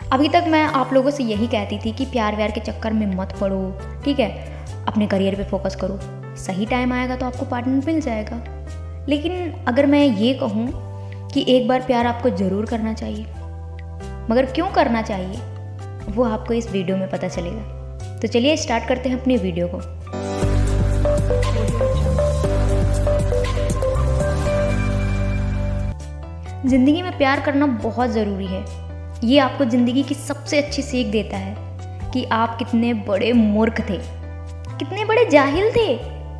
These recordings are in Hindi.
अभी तक मैं आप लोगों से यही कहती थी कि प्यार व्यार के चक्कर में मत पड़ो, ठीक है, अपने करियर पे फोकस करो, सही टाइम आएगा तो आपको पार्टनर मिल जाएगा। लेकिन अगर मैं ये कहूँ कि एक बार प्यार आपको ज़रूर करना चाहिए, मगर क्यों करना चाहिए वो आपको इस वीडियो में पता चलेगा। तो चलिए स्टार्ट करते हैं अपनी वीडियो को। ज़िंदगी में प्यार करना बहुत ज़रूरी है। ये आपको ज़िंदगी की सबसे अच्छी सीख देता है कि आप कितने बड़े मूर्ख थे, कितने बड़े जाहिल थे।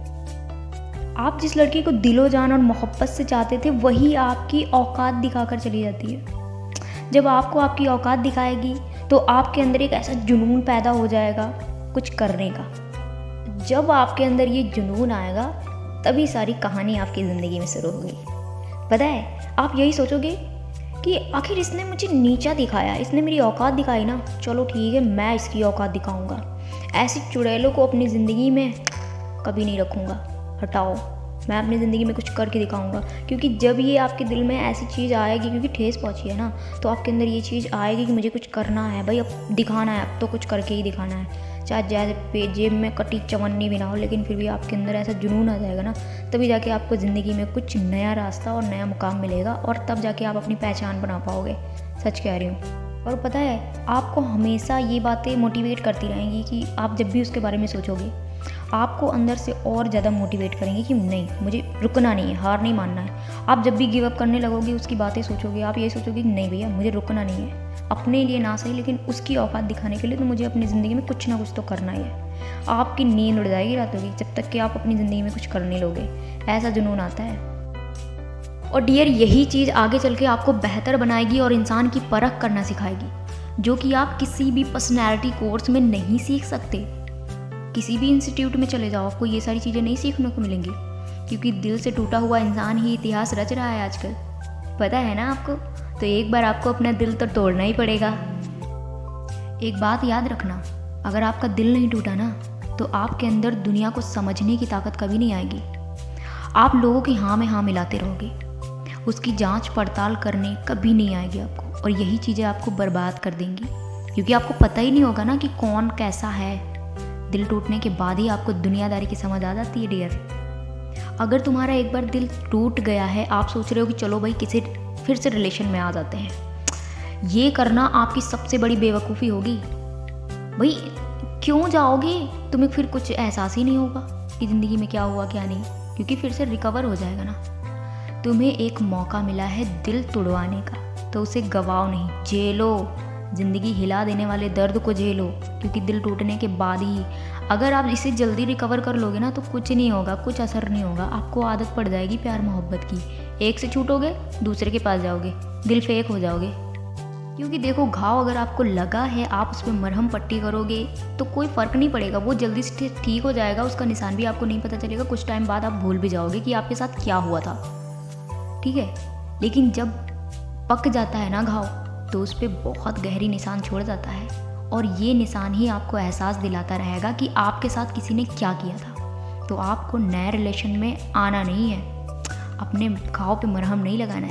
आप जिस लड़की को दिलो जान और मोहब्बत से चाहते थे वही आपकी औकात दिखाकर चली जाती है। जब आपको आपकी औकात दिखाएगी तो आपके अंदर एक ऐसा जुनून पैदा हो जाएगा कुछ करने का। जब आपके अंदर ये जुनून आएगा तभी सारी कहानी आपकी ज़िंदगी में शुरू होगी। पता है, आप यही सोचोगे कि आखिर इसने मुझे नीचा दिखाया, इसने मेरी औकात दिखाई ना, चलो ठीक है मैं इसकी औकात दिखाऊंगा। ऐसी चुड़ैलों को अपनी ज़िंदगी में कभी नहीं रखूँगा, हटाओ, मैं अपनी ज़िंदगी में कुछ करके दिखाऊंगा। क्योंकि जब ये आपके दिल में ऐसी चीज़ आएगी, क्योंकि ठेस पहुंची है ना, तो आपके अंदर ये चीज़ आएगी कि मुझे कुछ करना है भाई, अब दिखाना है, अब तो कुछ करके ही दिखाना है। चाहे जैसे जेब में कटी चवन्नी भी ना हो, लेकिन फिर भी आपके अंदर ऐसा जुनून आ जाएगा ना, तभी जाके आपको ज़िंदगी में कुछ नया रास्ता और नया मुकाम मिलेगा, और तब जाके आप अपनी पहचान बना पाओगे। सच कह रही हूँ। और पता है, आपको हमेशा ये बातें मोटिवेट करती रहेंगी कि आप जब भी उसके बारे में सोचोगे आपको अंदर से और ज़्यादा मोटिवेट करेंगे कि नहीं, मुझे रुकना नहीं है, हार नहीं मानना है। आप जब भी गिव अप करने लगोगे, उसकी बातें सोचोगे, आप ये सोचोगे कि नहीं भैया मुझे रुकना नहीं है, अपने लिए ना सही लेकिन उसकी औकात दिखाने के लिए तो मुझे अपनी ज़िंदगी में कुछ ना कुछ तो करना ही है। आपकी नींद उड़ जाएगी रातों की जब तक कि आप अपनी ज़िंदगी में कुछ कर नहीं लोगे। ऐसा जुनून आता है। और डियर, यही चीज़ आगे चल के आपको बेहतर बनाएगी और इंसान की परख करना सिखाएगी, जो कि आप किसी भी पर्सनैलिटी कोर्स में नहीं सीख सकते। किसी भी इंस्टीट्यूट में चले जाओ, आपको ये सारी चीज़ें नहीं सीखने को मिलेंगी, क्योंकि दिल से टूटा हुआ इंसान ही इतिहास रच रहा है आजकल। पता है ना आपको? तो एक बार आपको अपना दिल तो तोड़ना ही पड़ेगा। एक बात याद रखना, अगर आपका दिल नहीं टूटा ना, तो आपके अंदर दुनिया को समझने की ताकत कभी नहीं आएगी। आप लोगों की हाँ में हाँ मिलाते रहोगे, उसकी जांच पड़ताल करने कभी नहीं आएगी आपको, और यही चीज़ें आपको बर्बाद कर देंगी, क्योंकि आपको पता ही नहीं होगा ना कि कौन कैसा है। दिल टूटने के बाद ही आपको दुनियादारी की समझ आ जाती है डियर। अगर तुम्हारा एक बार दिल टूट गया है, आप सोच रहे हो कि चलो भाई किसी फिर से रिलेशन में आ जाते हैं, ये करना आपकी सबसे बड़ी बेवकूफ़ी होगी। भाई क्यों जाओगे? तुम्हें फिर कुछ एहसास ही नहीं होगा कि ज़िंदगी में क्या हुआ क्या नहीं, क्योंकि फिर से रिकवर हो जाएगा ना। तुम्हें एक मौका मिला है दिल तोड़वाने का, तो उसे गवाओ नहीं, झेलो। ज़िंदगी हिला देने वाले दर्द को झेलो, क्योंकि दिल टूटने के बाद ही अगर आप इसे जल्दी रिकवर कर लोगे ना, तो कुछ नहीं होगा, कुछ असर नहीं होगा। आपको आदत पड़ जाएगी प्यार मोहब्बत की। एक से छूटोगे दूसरे के पास जाओगे, दिल फेक हो जाओगे। क्योंकि देखो, घाव अगर आपको लगा है, आप उस पर मरहम पट्टी करोगे तो कोई फ़र्क नहीं पड़ेगा, वो जल्दी से ठीक हो जाएगा, उसका निशान भी आपको नहीं पता चलेगा। कुछ टाइम बाद आप भूल भी जाओगे कि आपके साथ क्या हुआ था, ठीक है। लेकिन जब पक जाता है ना घाव, तो उस पर बहुत गहरी निशान छोड़ जाता है, और ये निशान ही आपको एहसास दिलाता रहेगा कि आपके साथ किसी ने क्या किया था। तो आपको नए रिलेशन में आना नहीं है, अपने घाव पे मरहम नहीं लगाना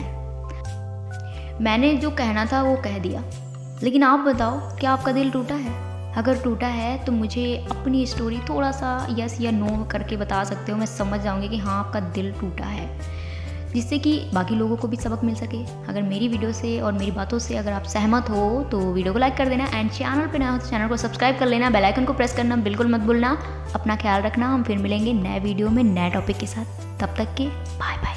है। मैंने जो कहना था वो कह दिया, लेकिन आप बताओ, क्या आपका दिल टूटा है? अगर टूटा है तो मुझे अपनी स्टोरी थोड़ा सा यस या नो करके बता सकते हो, मैं समझ जाऊँगी कि हाँ आपका दिल टूटा है, जिससे कि बाकी लोगों को भी सबक मिल सके। अगर मेरी वीडियो से और मेरी बातों से अगर आप सहमत हो तो वीडियो को लाइक कर देना, एंड चैनल पे नया हो तो चैनल को सब्सक्राइब कर लेना, बेल आइकन को प्रेस करना बिल्कुल मत भूलना। अपना ख्याल रखना, हम फिर मिलेंगे नए वीडियो में नए टॉपिक के साथ। तब तक के बाय बाय।